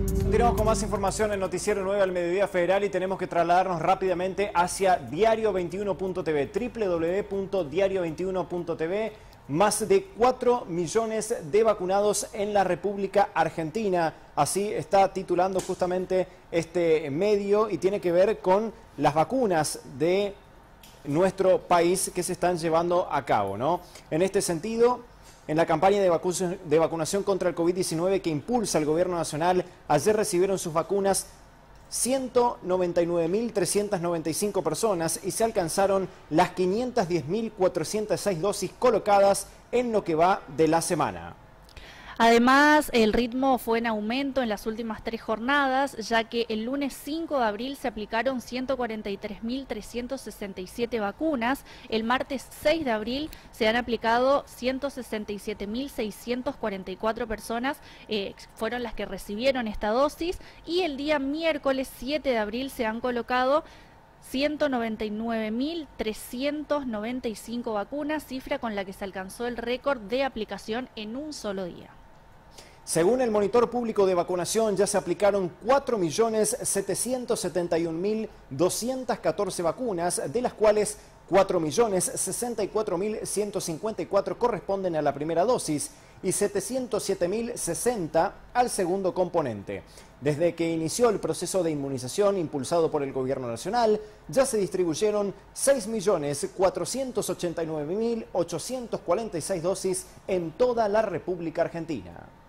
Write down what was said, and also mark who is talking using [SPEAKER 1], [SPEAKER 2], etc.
[SPEAKER 1] Continuamos con más información en Noticiero 9 al Mediodía Federal y tenemos que trasladarnos rápidamente hacia diario21.tv, www.diario21.tv. Más de 4 millones de vacunados en la República Argentina. Así está titulando justamente este medio y tiene que ver con las vacunas de nuestro país que se están llevando a cabo, ¿no? En este sentido, en la campaña de vacunación contra el COVID-19 que impulsa el Gobierno Nacional, ayer recibieron sus vacunas 199.395 personas y se alcanzaron las 510.406 dosis colocadas en lo que va de la semana.
[SPEAKER 2] Además, el ritmo fue en aumento en las últimas 3 jornadas, ya que el lunes 5 de abril se aplicaron 143.367 vacunas, el martes 6 de abril se han aplicado 167.644 personas, fueron las que recibieron esta dosis, y el día miércoles 7 de abril se han colocado 199.395 vacunas, cifra con la que se alcanzó el récord de aplicación en un solo día.
[SPEAKER 1] Según el Monitor Público de Vacunación, ya se aplicaron 4.771.214 vacunas, de las cuales 4.064.154 corresponden a la primera dosis y 707.060 al segundo componente. Desde que inició el proceso de inmunización impulsado por el Gobierno Nacional, ya se distribuyeron 6.489.846 dosis en toda la República Argentina.